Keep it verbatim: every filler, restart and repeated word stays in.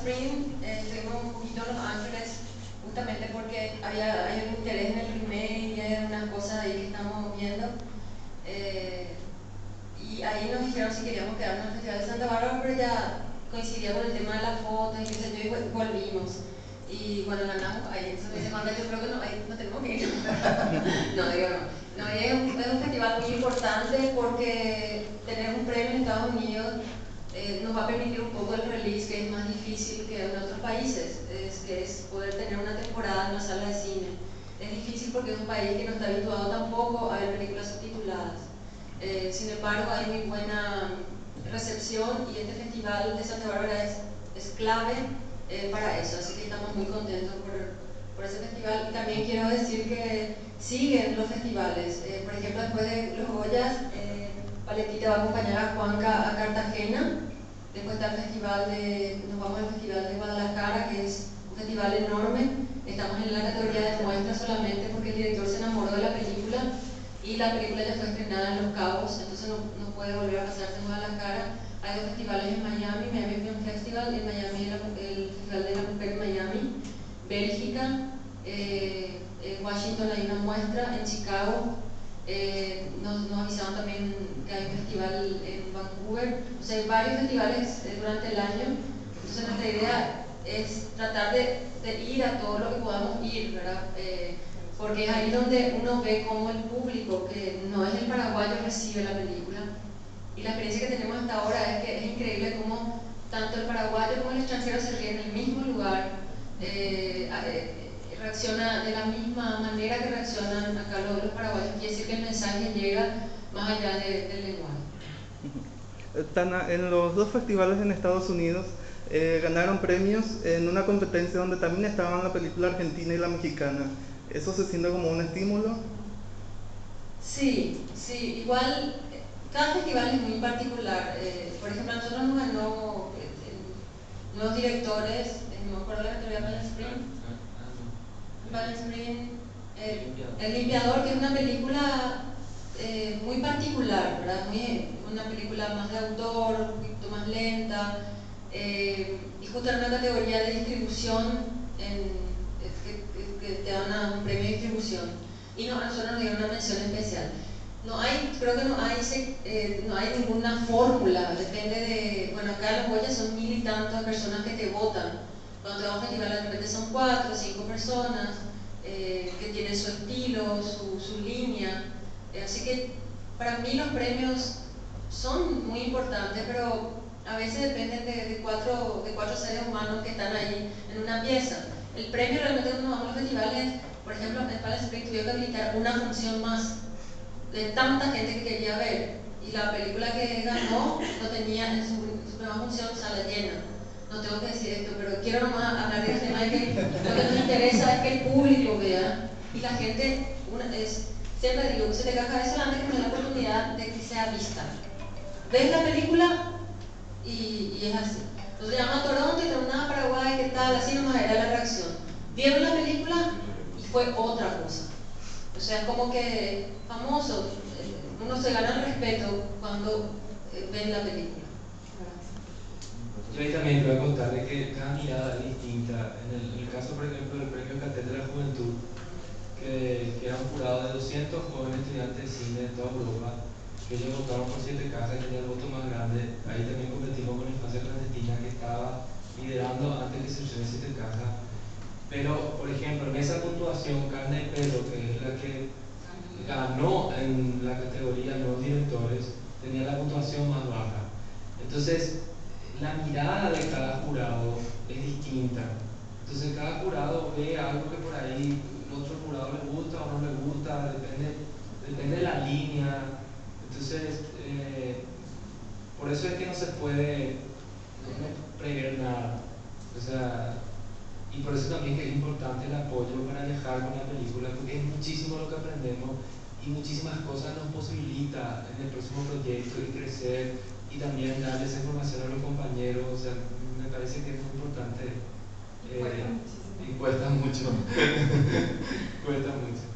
Spring, eh, estuvimos un poquito en Los Ángeles, justamente porque había, hay un interés en el remake y hay algunas cosas ahí que estamos viendo. Eh, y ahí nos dijeron si queríamos quedarnos en el Festival de Santa Bárbara, pero ya coincidía con el tema de las fotos y qué sé yo, y volvimos. Y bueno, ganamos ahí. Entonces me dice, Juan, yo creo que no, ahí no tenemos que ir. No, digo no. No, es un, es un festival muy importante porque tener un premio en Estados Unidos eh, nos va a permitir un poco el release, que es más difícil que en otros países, es, que es poder tener una temporada en una sala de cine. Es difícil porque es un país que no está habituado tampoco a ver películas subtituladas. Eh, sin embargo, hay muy buena recepción y este festival de Santa Bárbara es, es clave eh, para eso, así que estamos muy contentos por, por ese festival. Y también quiero decir que siguen los festivales, eh, por ejemplo, después de los Goyas, eh, Paletita va a acompañar a Juanca a Cartagena, después está el festival de, nos vamos al festival de Guadalajara, que es un festival enorme, estamos en la categoría de muestra solamente porque el director se enamoró de la película y la película ya fue estrenada en Los Cabos, entonces no, no puede volver a pasarse en Guadalajara. Hay dos festivales en Miami, Miami Film Festival, en Miami el, el Festival de la Mujer en Miami, Bélgica, eh, en Washington hay una muestra, en Chicago eh, nos, nos avisaron también que hay un festival en Vancouver, o sea hay varios festivales eh, durante el año, entonces nuestra idea es tratar de, de ir a todo lo que podamos ir, ¿verdad? Eh, porque es ahí donde uno ve cómo el público, que no es el paraguayo, recibe la película. Y la experiencia que tenemos hasta ahora es que es increíble cómo tanto el paraguayo como el extranjero se ríen en el mismo lugar, eh, eh, reacciona de la misma manera que reaccionan acá los, los paraguayos. Quiere decir que el mensaje llega más allá de, del lenguaje. Tana, en los dos festivales en Estados Unidos eh, ganaron premios en una competencia donde también estaban la película argentina y la mexicana. ¿Eso se siente como un estímulo? Sí, sí, igual cada festival es muy particular. Eh, por ejemplo, a nosotros nos ganó eh, nuevos directores, eh, no me acuerdo la categoría Palm Spring. Palm Spring, el, el Limpiador, que es una película eh, muy particular, ¿verdad? Muy, una película más de autor, un poquito más lenta, eh, y justo en una categoría de distribución en, que, que, que te dan una, un premio de distribución. Y no, a nosotros nos dieron una mención especial. No hay, creo que no hay, eh, no hay ninguna fórmula, depende de, bueno, acá los Goya son mil y tantas personas que te votan. Cuando te vas a un festival de repente son cuatro o cinco personas eh, que tienen su estilo, su, su línea. Eh, así que para mí los premios son muy importantes, pero a veces dependen de, de, cuatro, de cuatro seres humanos que están ahí en una pieza. El premio realmente cuando vamos a los festivales, por ejemplo, en Palm Spring tuvieron que habilitar una función más de tanta gente que quería ver, y la película que ganó no tenía en su, en su primera función sala llena. No tengo que decir esto, pero quiero nomás hablar de este tema de que lo que nos interesa es que el público vea y la gente, una, es, siempre digo, se te caja eso antes que me da la oportunidad de que sea vista. Ves la película y, y es así. Entonces llaman a Toronto y tornaba a Paraguay, ¿qué tal? Así nomás era la reacción. Vieron la película y fue otra cosa. O sea, es como que famoso, uno se gana el respeto cuando ven la película. Yo ahí también te voy a contar de que cada mirada es distinta. En el, en el caso, por ejemplo, del Premio Catet de la Juventud, que, que era un jurado de doscientos jóvenes estudiantes de cine de toda Europa, que ellos votaron por siete casas y tenía el voto más grande. Ahí también competimos con Infancia Clandestina, que estaba liderando antes que se hicieran siete casas. Pero, por ejemplo, en esa puntuación, Carne de Pelo, que es la que ganó en la categoría Nuevos Directores, tenía la puntuación más baja. Entonces, la mirada de cada jurado es distinta. Entonces, cada jurado ve algo que por ahí el otro jurado le gusta o no le gusta, depende, depende de la línea. Entonces, eh, por eso es que no se puede no prever nada. O sea, y por eso también que es importante el apoyo para viajar con la película, porque es muchísimo lo que aprendemos y muchísimas cosas nos posibilita en el próximo proyecto y crecer y también darle esa información a los compañeros. O sea, me parece que es muy importante eh, y cuesta mucho. Cuesta mucho.